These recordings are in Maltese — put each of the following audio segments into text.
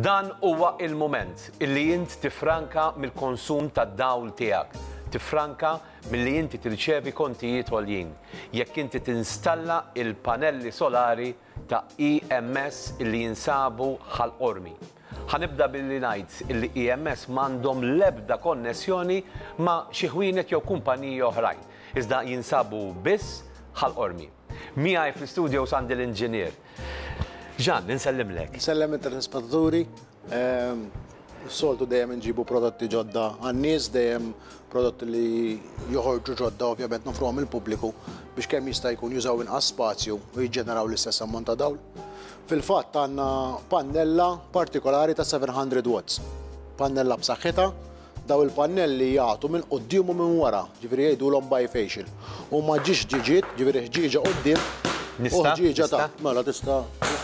Dan huwa il-moment illi int tifranka mill-konsum tad-dawl tiegħek. Tifranka milli inti tirċevi kontijiet għoljin. Jekk inti tinstalla il-panelli solari ta' EMS illi jinsabu ħal-qormi. Ħanibda billi ngħid illi EMS m'għandhom l-ebda konnessjoni ma' xi ħwienet jew kumpaniji oħrajn. Iżda jinsabu biss ħal-qormi. Miegħi fl-istudio għandi l-inġinier. Ġan, ninsellimlek. Nsellem il-telespettaturi. Soltu dejjem nġibu prodotti ġodda għan-nies, dejjem prodotti li joħorġu ġodda ovvjament nofruhom il-pubbliku biex kemm jista' jkun jużaw inqas spazju u jiġġeneraw l-istess ammont ta' dawl. Fil-fatt għandna pannella partikolari ta' 700 watts. Pannella b'saħħitha, daw il-pannelli jagħtu minn quddiem u minn wara, ġifieri jgħidulhom bifacial. U ma ġiex ġiġiet, ġifieri ħġieġa quddiem u ħġieġa taħt. Mela tista'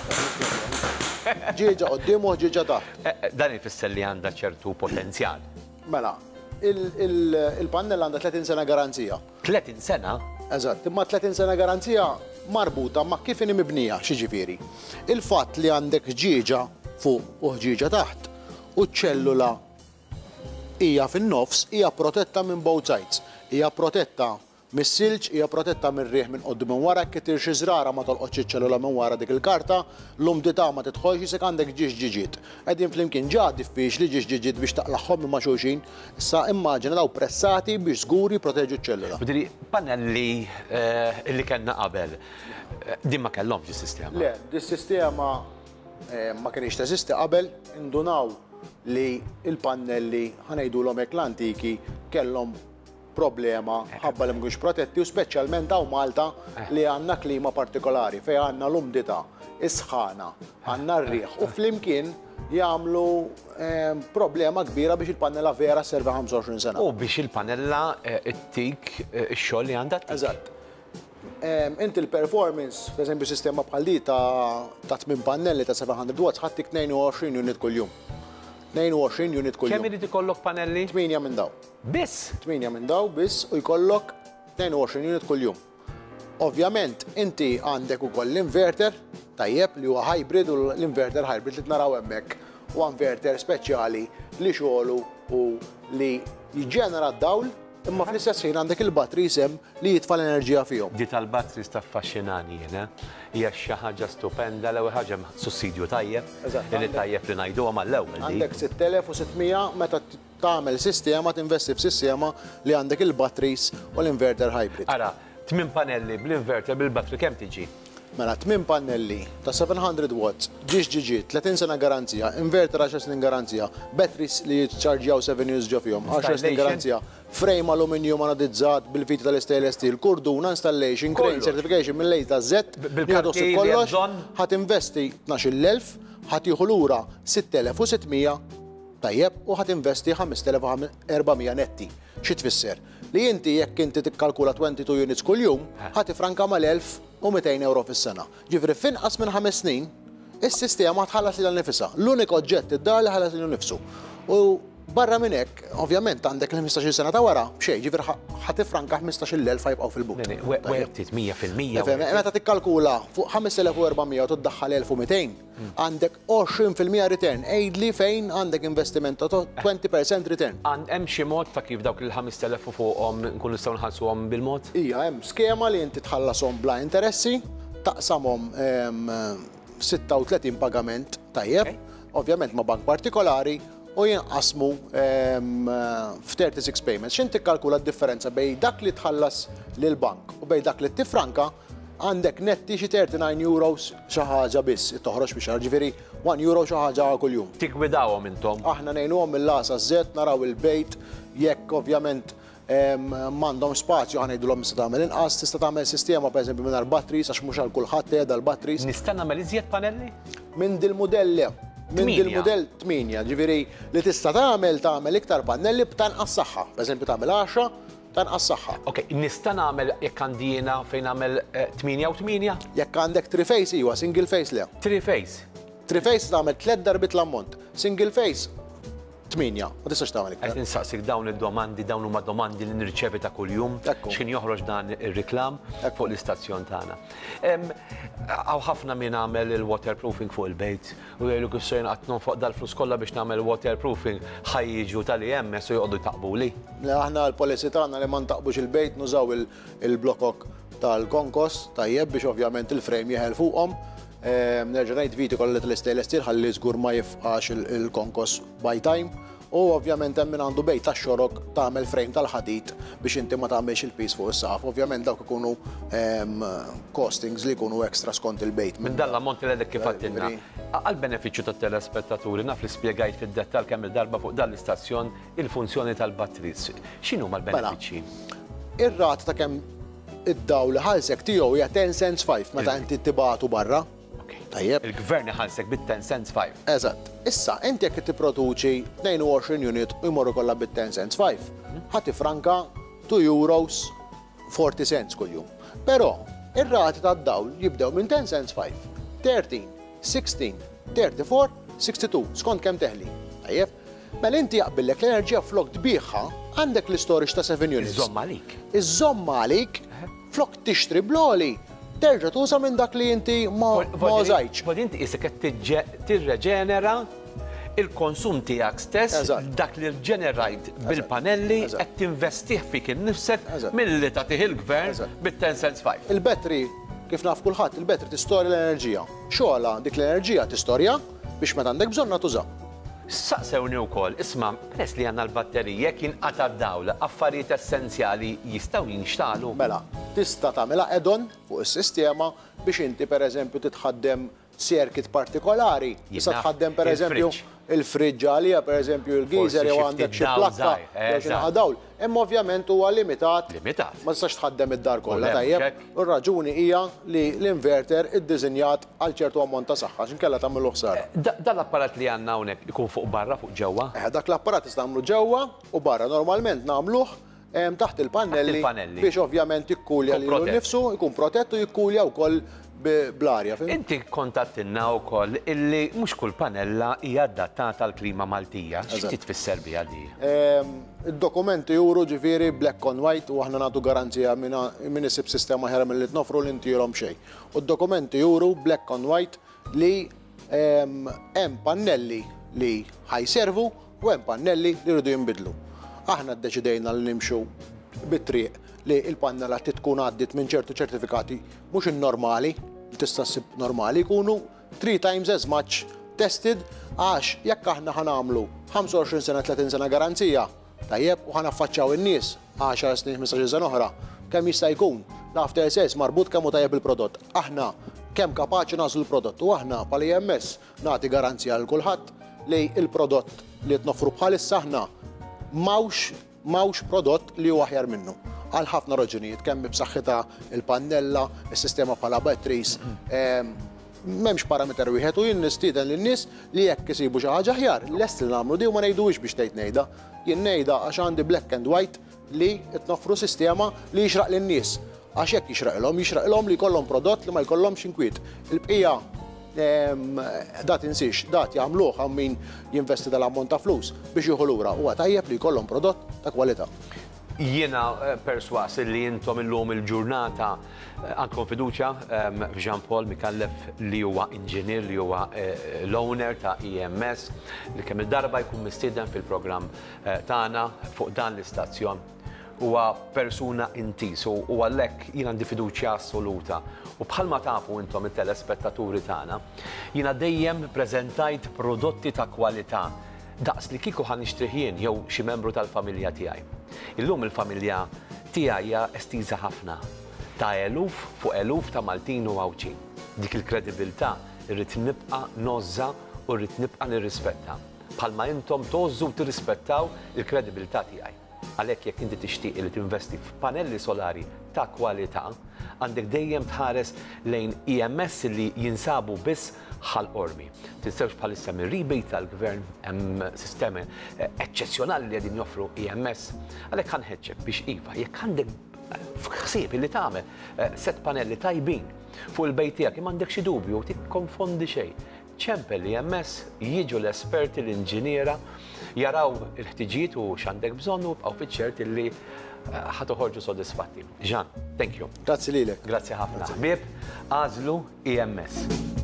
ġieġa quddiem u ħġieġa taħt. Dan ifisser li għandha ċertu potenzjal. Mela, il-pannella għandha 30 sena garanzija. 30 sena? Eżatt, imma 30 sena garanzija marbuta ma' kif inhi mibnija, xiġifieri. Il-fatt li għandek ġieġa fuq u ħġieġa taħt u ċ-ċellula hija fin-nofs hija protetta minn both sides. Hija protetta mis-silġ, hija protetta mir-riħ minn qoddim minn wara, kittir xi żrara ma tolqotx iċ-ċellula minn wara dik il-karta, l-umdità ma tidħolx isek għandek ġiex ġiġiet. Qegħdin flimkien ġa diffiċli ġiex ġiġiet biex taqlaħħom ma' xulxin, issa immaġina daw pressati biex żgur jipproteġu ċ-ċellula. Bidri, pannelli li kellna qabel, din ma kellhomx is-sistema. Le, dis-sistema ma kienx teżisti qabel, indunaw li il-pannelli ħanejdulhom hekk l-antiki kellhom problema ħabba li mhux protetti u speċjalment daw Malta li għandna klima partikolari fejn għandna l-umdità, is-sħana, għandna r-riħ u flimkien jagħmlu problema kbira biex il-pannella vera serva 25 sena. U biex il-pannella ittik ix-xogħol li għandha tik. Eżatt. Inti l-performance, per esempio, sistema bħal di ta' 8 pannelli ta' 700 watts ħattik 22 unit kuljum. 22 unit kuljum. Kemm irid ikollok pannelli? 8 minn daw. Biss? 8 minn daw biss u jkollok 22 unit kuljum. Ovvjament, inti għandek ukoll l-inverter tajjeb li huwa hybrid u l-inverter hybrid li tnaraw hemmhekk huwa inverter speċjali li xogħlu u li jiġġenera d-dawl imma fl-istess ħin għandek il-batteries hemm li jitfa' l-enerġija fihom. Di tal-batteries taffaxxinani jiena. Hija xi ħaġa stupenda l-ewwel ħaġa sussidju tajjeb li tajjeb li ngħiduha mal-ewwel. Għandek 6600 meta tagħmel sistema tinvesti f'sistema li għandek il-batteries u l-inverter hybrid. Ara, 8 pannelli bl-inverter bil-battery kemm tiġi? Mela 8 pannelli ta' 700 watts, ġiġ 30 sena garanzija, inverter 10 snin garanzija, batteries li jitċarġjaw 7 years ġo fihom, 10 snin garanzija, frame aluminium anodizzat bil-fiti tal-stainless steel, kurduna, installation, crane, certification mill-lej ta' Z, jgħadossu kollox, ħat investi 12,000, ħat jieħu lura 6,600, tajjeb, u ħat investi 5,400 netti. Xi tfisser? Li inti jekk inti tikkalkula 22 units kuljum, ħat ifranka mal-1,200 euro fis-sena. Ġifri finqas minn 5 snin, is-sistema tħallas lil nifisha. L-unik oġġett id-dar li ħallas lil nifsu. U barra minn hekk, ovvjament għandek l-15 sena ta' wara, b'xejn, ġifri ħat ifranka 15,000 ħajbqgħu fil-but. Wertit 100%. Meta tikkalkula fuq 5,400 u tiddaħħal 1,200, għandek 20% return. Ejdli fejn għandek investiment ta' 20% return. Hemm xi mod ta' kif dawk il-5,000 fuqhom nkunu nistgħu nħallsuhom bil-mod? Ija, hemm skema li inti tħallashom bla interessi, taqsamhom 36 pagament tajjeb, ovvjament ma' bank partikolari, u jinqasmu f'36 payments. X'in tikkalkula d-differenza bejn dak li tħallas lill-bank u bejn dak li tifranka għandek netti xi 39 euros xi ħaġa biss toħroġ biex ġifieri 1 euro xi ħaġa kuljum. Tikwidawhom intom? Aħna ngħinuhom mill-lasa żett, naraw il-bejt, jekk ovvjament m'għandhom spazju ħanejdulhom tista' tagħmel inqas, tista' tagħmel sistema pereżempju mingħajr batteries għax mhux għal kulħadd qiegħda l-batteries. Nista' nagħmel iżjed panelli? Minn dil-mudell le. Minn dil-mudell 8, ġifieri li tista' tagħmel iktar pannelli b'tanqas saħħa. Pereżempju tagħmel 10 tanqas saħħa. Ok, nista' nagħmel jekk għandi jiena fejn nagħmel 8 u 8? Jekk għandek 3 face iwa, single face le. 3 face. 3 face tagħmel 3 darbit l-ammont. Single face 8, ma tistax tagħmel iktar. Qed insaqsik dawn id-domandi, dawn huma domandi li nirċevi ta' kuljum x'kien joħroġ dan ir-riklam fuq l-istazzjon tagħna. Hawn ħafna min għamel il-waterproofing fuq il-bejt u jgħidu kissejn qatt fuq dal-flus kollha biex nagħmel waterproofing ħajjiġu tal-IMS u joqogħdu jtaqbuli. Aħna l-policy tagħna li ma ntaqbux il-bejt nużaw il-blokok tal-konkos tajjeb biex ovvjament il-frame jeħel fuqhom. Nerġa' ngħid viti kollha tal-stainless steel ħalli żgur ma jifqax il-konkos by time. U ovvjament hemm min għandu bejt tax-xorok tagħmel frame tal-ħadid biex inti ma tagħmilx il-pis fuq is-saqaf. Ovvjament dawk ikunu costings li jkunu ekstra skont il-bejt. Minn dan l-ammont li għedek kif għattinna. Għal-benefiċċju tat-telespettaturi naf li spjegajt fid-dettall kemm il-darba fuq dan l-istazzjon il-funzjoni tal-batteries. X'inhu mal-benefiċċji? Ir-rat ta' kemm id-dawl ħalsek tiegħu hija 10 cents 5 meta inti tibatu barra. Tajjeb. Il-gvern ħalsek bit-10 cents 5. Eżatt. Issa, inti jekk tipproduċi 22 unit u jmorru kollha bit-10 cents 5, ħadd franka 2 euros 40 cents kuljum. Però ir-rati tad-dawl jibdew minn 10 cents 5, 13, 16, 34, 62, skont kemm teħli. Tajjeb. Mela inti jaqbillek l-enerġija flok tbieħħa għandek l-istorage ta' 7 units. Iżomma għalik. Iżomma għalik flok tixtri bloli. Terġa' tuża minn dak li inti ma użajtx. Bod inti isek qed tirreġenera il-konsum tiegħek stess dak li rġenerajt bil-panelli qed tinvestih fik innifsek milli tagħtih il-gvern bit-10 cents 5. Il-betri, kif naf kulħadd, il-betri tistorja l-enerġija. Xogħla dik l-enerġija tistorja biex meta għandek bżonna tuża. Saqsewni wkoll, isma' peress li għandna l-batterija kien qata' d-dawl, affarijiet essenzjali jistgħu jinxtalu. Mela, tista' tagħmilha add-on fuq is-sistema biex inti pereżempju titħaddem circuit partikolari. Tista' tħaddem pereżempju il-friġġ għalija, pereżempju il-geyser jew għandek xi plakka jew xi dawl. Imma ovvjament huwa limitat. Ma tistax tħaddem id-dar kollha tajjeb. U r-raġuni hija li l-inverter iddiżinjat għal ċertu ammont ta' saħħa x'inkella tagħmlu ħsara. Dan l-apparat li għandna hawnhekk ikun fuq barra fuq ġewwa? Dak l-apparat tista' tagħmlu ġewwa u barra normalment nagħmluh taħt il-pannelli biex ovvjament jikkulja lilu nnifsu, jkun protett u jikkulja wkoll bl-arja. Inti kontattinna wkoll illi mhux kull panella hija adattata għall klima Maltija. X'ti tfisser biha di? Id-dokumenti juru ġifieri black on white u aħna nagħtu garanzija minn isib sistema ħera milli tnofru li ntihom xejn. U d-dokumenti juru black on white li hemm pannelli li ħajservu u hemm pannelli li rridu jinbidlu. Aħna ddeċidejna li nimxu bit-triq li il-pannella tkun għaddit minn ċertu ċertifikati mhux in-normali, li tista' ssib normali, jkunu 3 times as much tested għax jekk aħna ħanamlu 25 sena 30 sena garanzija, tajjeb u ħanaffaċċaw in-nies 10 snin 15 sena oħra, kemm jista' jkun l-after sales marbut kemm hu tajjeb il-prodott. Aħna kemm kapaċi nażlu l-prodott u aħna bħal IMS nagħti garanzija l kulħadd li l-prodott li tnoffru bħalissa aħna mawx prodott li huwa aħjar minnu. Għal ħafna raġunijiet, kemm b'saħħitha il-pannella, is-sistema bħala batteries, m'hemmx parameter wieħed u jien nistieden lin-nies li jekk isibu xi ħaġa aħjar, lest li nagħmlu di u ma ngħidux biex tgħid ngħidha. Jien ngħidha għax għandi black and white li tnoffru sistema li jixraq lin-nies. Għax jekk jixraqilhom li jkollhom prodott li ma jkollhomx inkwiet. Il-bqija dat insix, dat jagħmluh għal min jinvesti dal-ammont ta' flus biex jieħu lura huwa tajjeb li jkollhom prodott ta' kwalità. Jiena perswas li intom illum il-ġurnata għandkom fiduċja Jean Paul Mikallef li huwa inġinier li huwa l-owner ta' EMS li kemm il-darba jkun mistieden fil-programm tagħna fuq dan l-istazzjon. Huwa persuna intis u għalhekk jien għandi fiduċja assoluta. U bħalma tafu intom it-telespettaturi tagħna, jiena dejjem preżentajt prodotti ta' kwalità daqs li kieku ħan nixtrih jew xi membru tal-familja tiegħi. Illum il-familja tiegħi hija estiża ħafna ta' eluf fuq eluf ta' Maltin u Għawċin. Dik il-kredibilità irrid nibqa' nożża u rrid nibqa' nirrispetta. Bħalma intom tożżu u tirrispettaw il-kredibilità tiegħi. Għalhekk jekk inti tixtieq li tinvesti f'panelli solari ta' kwalità, għandek dejjem tħares lejn EMS li jinsabu biss ħal-qormi. Tinsewx bħalissa minn rebate tal-gvern hemm sistemi eċċezzjonali li qegħdin joffru EMS. Għalhekk ħanħeġġek biex iva, jekk għandek f'ħsieb li tagħmel set panelli tajbin fuq il-bejt tiegħek imma għandek xi dubju tikkonfondi xejn. ċempel EMS, jiġu l-esperti, l-inġiniera, jaraw il-ħtiġijiet u x'għandek bżonn u bqgħu fiċ-ċert illi ħatoħorġu sodisfatti. Jean, thank you. Grazzi lilek. Grazzi ħafna. Ħbieb, għażlu EMS.